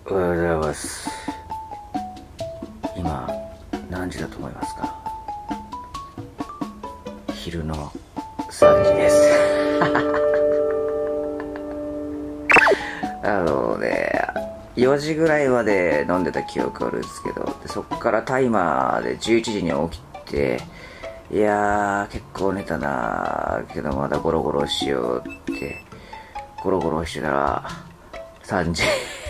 おはようございます。今何時だと思いますか？昼の3時です4時ぐらいまで飲んでた記憶あるんですけど、そっからタイマーで11時に起きて、いやー結構寝たなーけど、まだゴロゴロしようってゴロゴロしてたら3時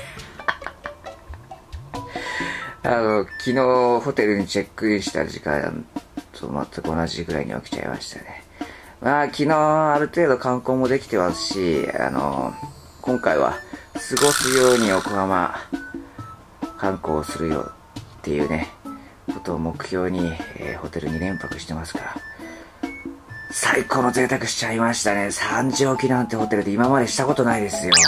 昨日ホテルにチェックインした時間と全く同じぐらいに起きちゃいましたね。まあ昨日ある程度観光もできてますし、今回は過ごすように横浜観光するよっていうねことを目標に、ホテルに連泊してますから、最高の贅沢しちゃいましたね。3時起きなんてホテルで今までしたことないですよ。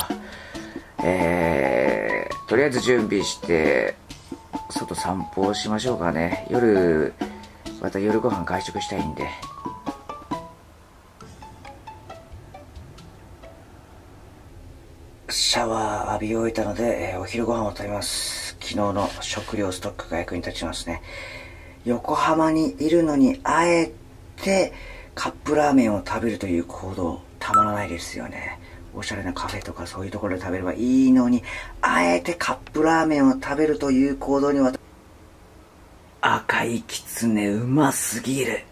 とりあえず準備して外散歩をしましょうかね。夜また夜ご飯外食したいんで。シャワー浴び終えたので、お昼ご飯を食べます。昨日の食料ストックが役に立ちますね。横浜にいるのにあえてカップラーメンを食べるという行動たまらないですよね。おしゃれなカフェとかそういうところで食べればいいのに、あえてカップラーメンを食べるという行動には。赤いきつねうますぎる。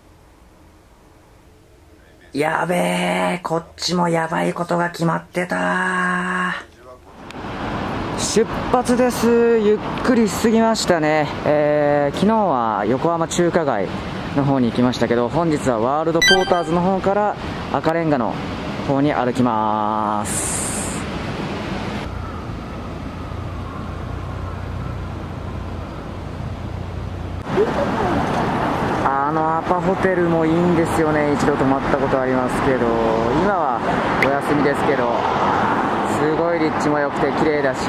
やべえ、こっちもやばいことが決まってた。出発です。ゆっくり過ぎましたね。昨日は横浜中華街の方に行きましたけど、本日はワールドポーターズの方から赤レンガの方に歩きます。アパホテルもいいんですよね。一度泊まったことありますけど、今はお休みですけど、すごい立地も良くて綺麗だし、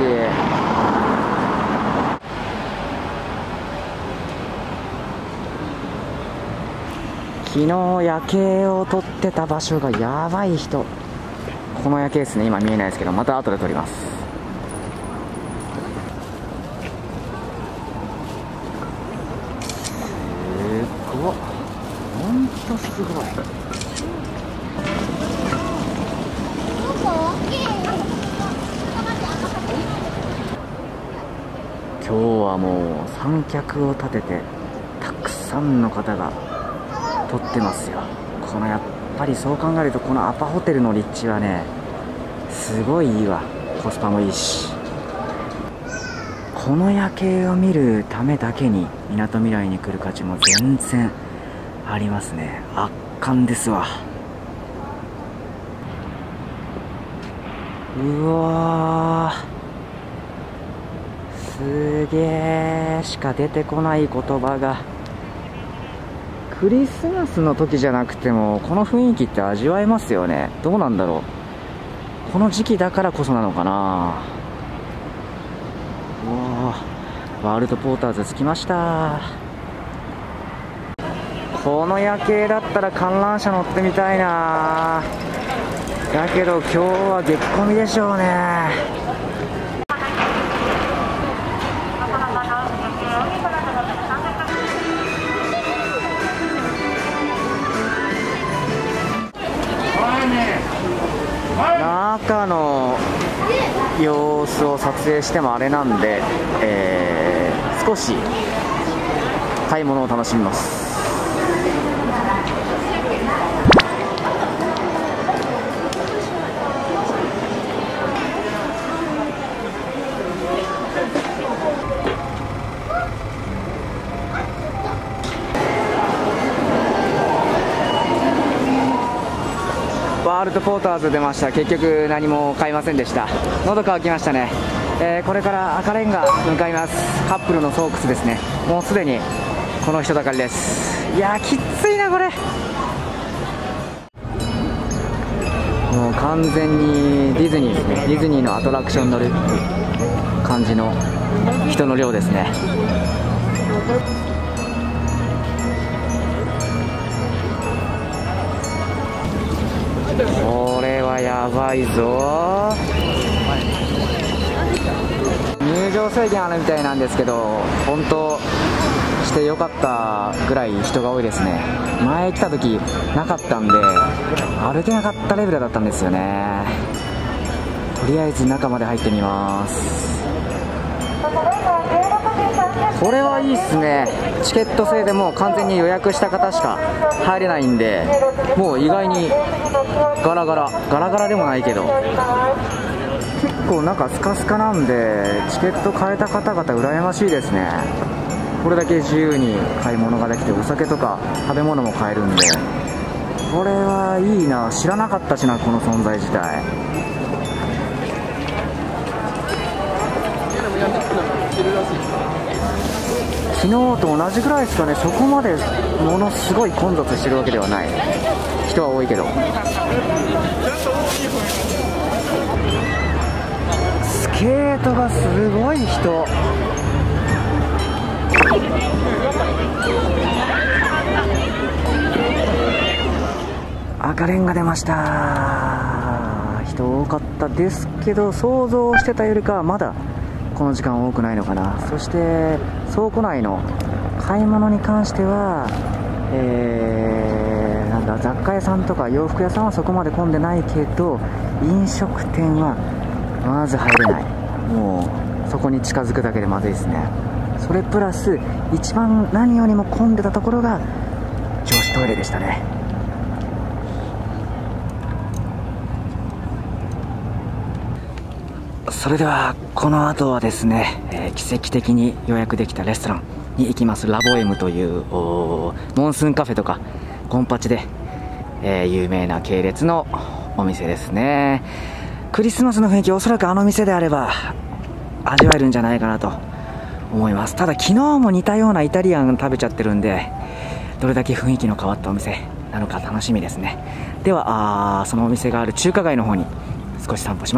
昨日夜景を撮ってた場所がやばい人。この夜景ですね。今見えないですけど、また後で撮ります。すごっ、ほんとすごい。今日はもう三脚を立ててたくさんの方が撮ってますよ。やっぱりそう考えると、このアパホテルの立地はねすごいいいわ。コスパもいいし、この夜景を見るためだけにみなとみらいに来る価値も全然ありますね。圧巻ですわ。うわー、すげーしか出てこない言葉が。クリスマスの時じゃなくてもこの雰囲気って味わえますよね。どうなんだろう、この時期だからこそなのかな。ワールドポーターズ着きました。この夜景だったら観覧車乗ってみたいな。だけど今日は激混みでしょうね。中の様子を撮影してもあれなんで、少し買い物を楽しみます。ワールドポーターズ出ました。結局何も買いませんでした。喉乾きましたね。これから赤レンガ向かいます。カップルのソークスですね。もうすでにこの人だかりです。いやーきついなこれ。もう完全にディズニーですね。ディズニーのアトラクション乗る感じの人の量ですね。これはやばいぞ。入場制限あるみたいなんですけど、本当してよかったぐらい人が多いですね。前来た時なかったんで歩けなかったレベルだったんですよね。とりあえず中まで入ってみます。これはいいっすね。チケット制でもう完全に予約した方しか入れないんで、もう意外にガラガラでもないけど結構中スカスカなんで、チケット買えた方々羨ましいですね。これだけ自由に買い物ができて、お酒とか食べ物も買えるんで、これはいいな。知らなかったしな、この存在自体。昨日と同じぐらいですかね。そこまでものすごい混雑してるわけではない。人は多いけど、スケートがすごい人。赤レンガ出ました。人多かったですけど、想像してたよりかはまだこの時間多くないのかな。そして倉庫内の買い物に関しては、なんだ、雑貨屋さんとか洋服屋さんはそこまで混んでないけど、飲食店はまず入れない。もうそこに近づくだけでまずいですね。それプラス一番何よりも混んでたところが女子トイレでしたね。それではこの後はですね、奇跡的に予約できたレストランに行きます。ラボエムというモンスーンカフェとかゴンパチで、有名な系列のお店ですね。クリスマスの雰囲気、おそらくあの店であれば味わえるんじゃないかなと思います。ただ昨日も似たようなイタリアン食べちゃってるんで、どれだけ雰囲気の変わったお店なのか楽しみですね。ではそのお店がある中華街の方に少し散歩します。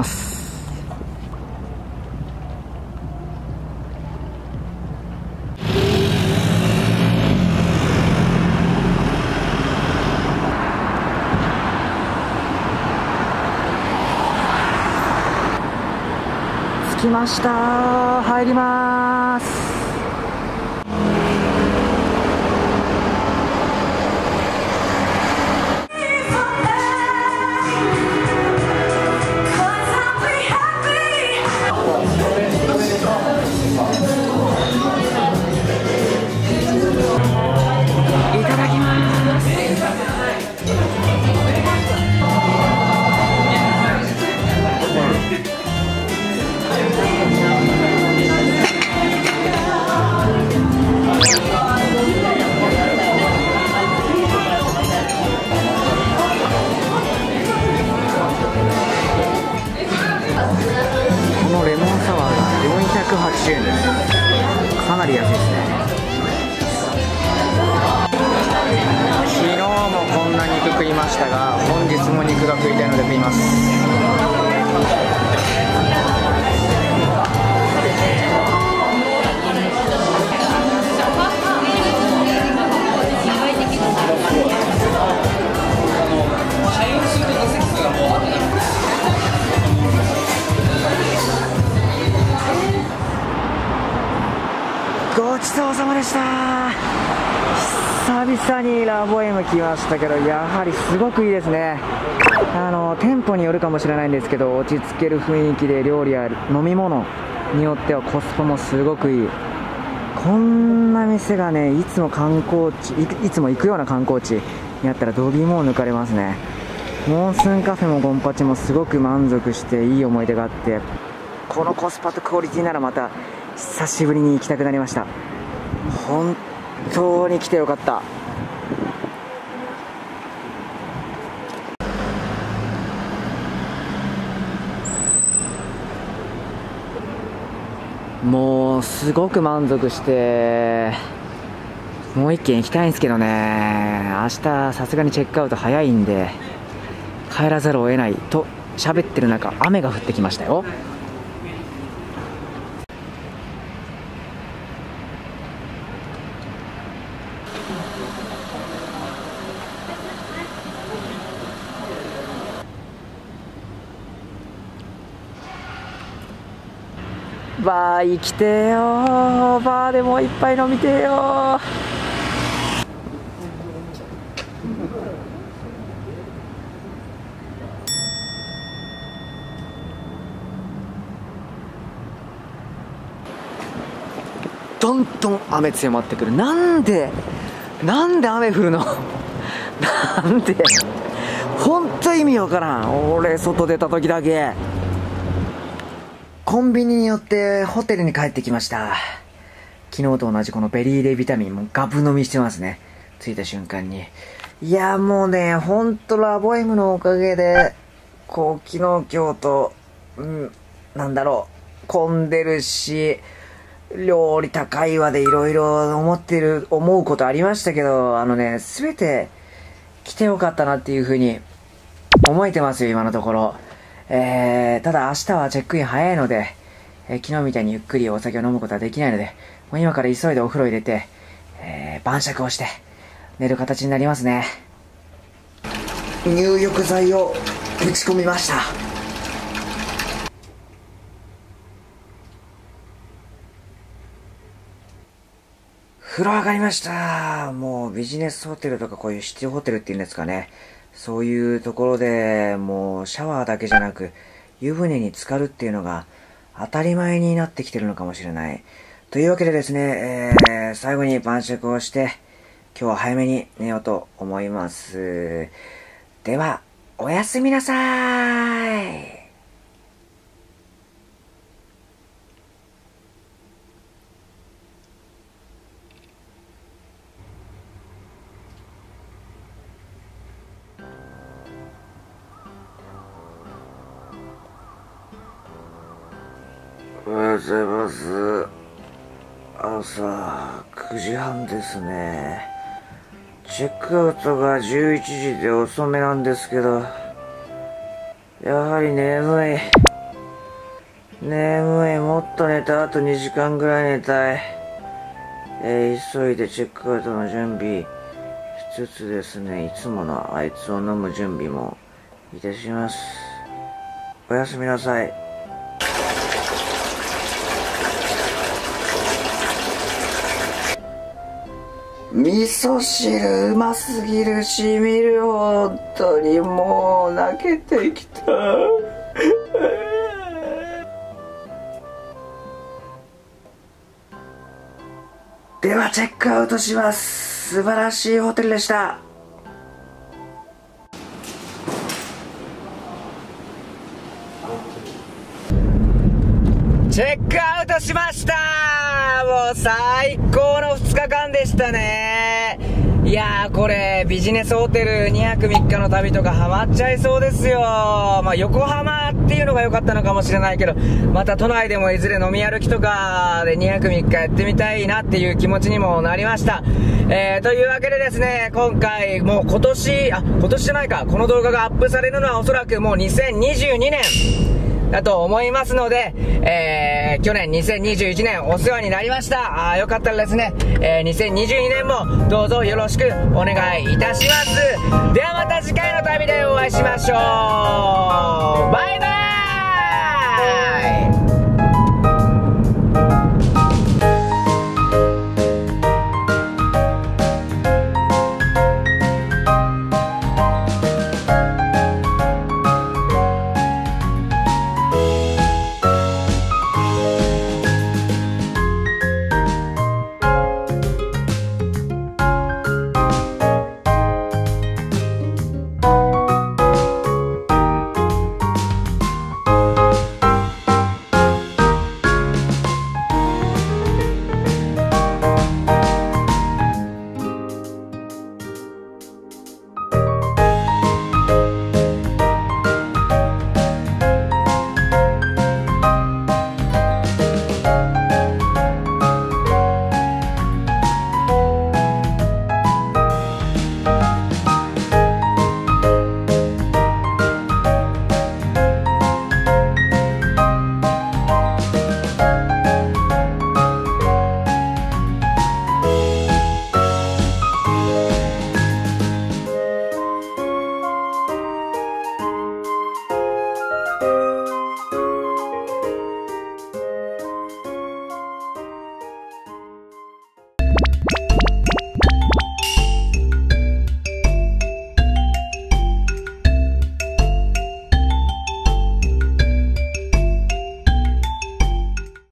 着きました。入ります。いただきます。480円です。かなり安いですね。昨日もこんな肉食いましたが、本日も肉が食いたいので食います。ごちそうさまでした。久々にラボエム来ましたけど、やはりすごくいいですね。店舗によるかもしれないんですけど、落ち着ける雰囲気で、料理や飲み物によってはコスパもすごくいい。こんな店がね、いつも行くような観光地にあったら度肝を抜かれますね。モンスーンカフェもゴンパチもすごく満足していい思い出があって、このコスパとクオリティならまた久しぶりに行きたくなりました。本当に来てよかった。もうすごく満足して、もう一軒行きたいんですけどね、明日さすがにチェックアウト早いんで帰らざるを得ないと喋ってる中、雨が降ってきましたよ。 バー行きてえよー。バーでもう一杯飲みてえよー。どんどん雨強まってくる。なんで雨降るのなんで、ほんと意味わからん。俺外出た時だけ。コンビニに寄ってホテルに帰ってきました。昨日と同じこのベリーレビタミンもガブ飲みしてますね、着いた瞬間に。いやもうね、ほんとラボ M のおかげでこう昨日今日となんだろう、混んでるし料理高いわでいろいろ思うことありましたけど、全て来てよかったなっていう風に思えてますよ、今のところ。ただ明日はチェックイン早いので、昨日みたいにゆっくりお酒を飲むことはできないので、もう今から急いでお風呂入れて、晩酌をして寝る形になりますね。入浴剤をぶち込みました。風呂上がりました。もうビジネスホテルとかこういうシティホテルっていうんですかね、そういうところでもうシャワーだけじゃなく湯船に浸かるっていうのが当たり前になってきてるのかもしれない。というわけでですね、最後に晩酌をして今日は早めに寝ようと思います。ではおやすみなさーい。おはようございます。朝9時半ですね。チェックアウトが11時で遅めなんですけど、やはり眠い。もっと寝た。あと2時間ぐらい寝たい。急いでチェックアウトの準備しつつですね、いつものあいつを飲む準備もいたします。おやすみなさい。味噌汁うますぎるしみる。本当にもう泣けてきた。ではチェックアウトします。素晴らしいホテルでした。チェックアウトしました。もう最高の2日間でしたね。いやー、これビジネスホテル2泊3日の旅とかハマっちゃいそうですよ。まあ横浜っていうのが良かったのかもしれないけど、また都内でもいずれ飲み歩きとかで2泊3日やってみたいなっていう気持ちにもなりました。というわけでですね、今回もう今年じゃないか、この動画がアップされるのはおそらくもう2022年だと思いますので、去年2021年お世話になりました。よかったらですね、2022年もどうぞよろしくお願いいたします。ではまた次回の旅でお会いしましょう。バイ